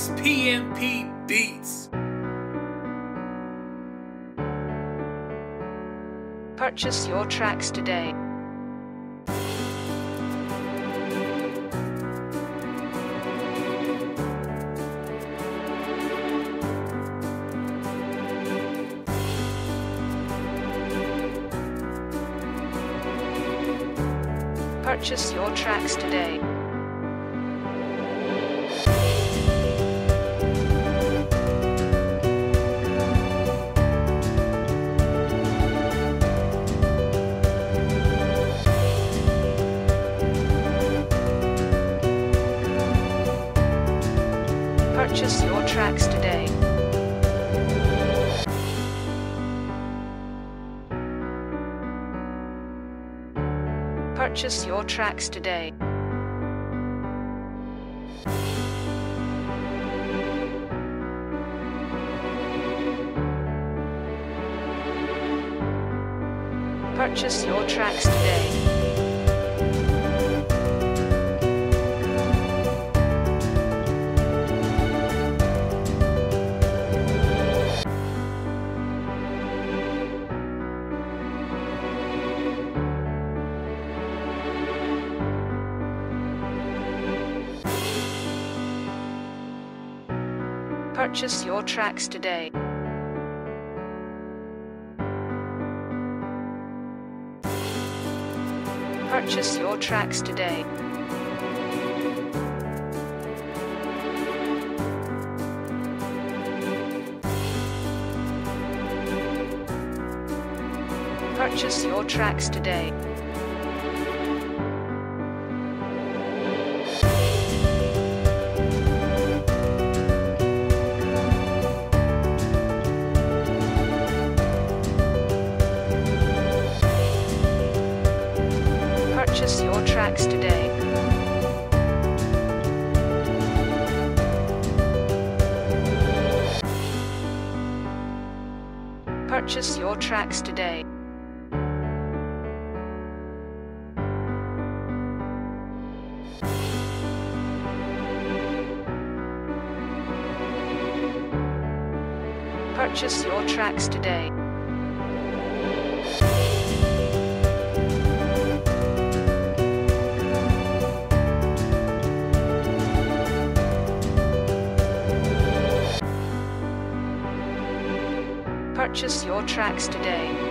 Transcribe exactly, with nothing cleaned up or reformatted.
X P M P Beats. Purchase your tracks today. Purchase your tracks today. Purchase your tracks today. Purchase your tracks today. Purchase your tracks today. Purchase your tracks today. Purchase your tracks today. Purchase your tracks today. Purchase your tracks today. Purchase your tracks today. Purchase your tracks today. Purchase your tracks today.